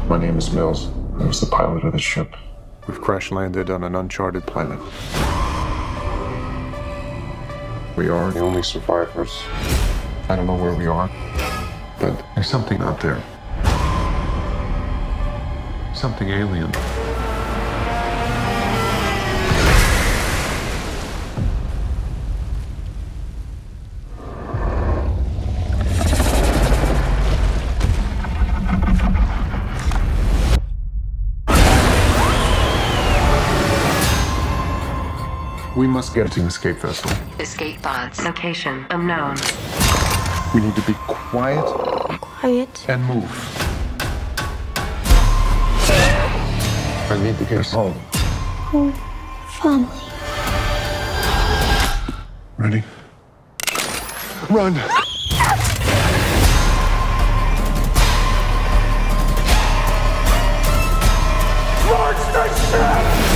My name is Mills. I was the pilot of the ship. We've crash landed on an uncharted planet. We are the only survivors. I don't know where we are, but there's something out there. Something alien. We must get to an escape vessel. Escape pods. Location unknown. We need to be quiet. Quiet. And move. I need to get us home. Home. Family. Ready? Run! Launch the ship!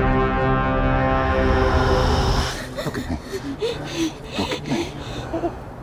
Look at me. Look at me.